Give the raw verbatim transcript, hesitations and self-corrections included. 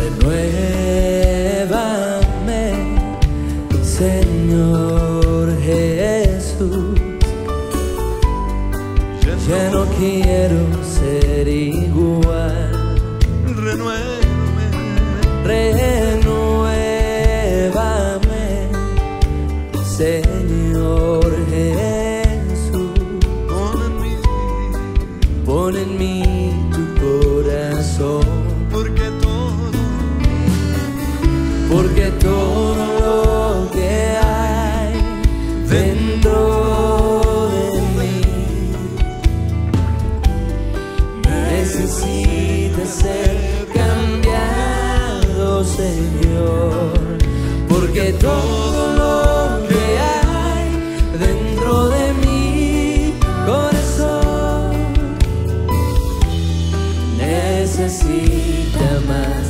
Renuévame, Señor Jesús. Ya no quiero ser igual. Renuévame, renuévame, Señor Jesús. pon en mí, pon en mí tu corazón, porque todo, porque todo lo que hay dentro de mí necesita ser cambiado, Señor, porque todo lo que hay dentro de mi corazón necesita más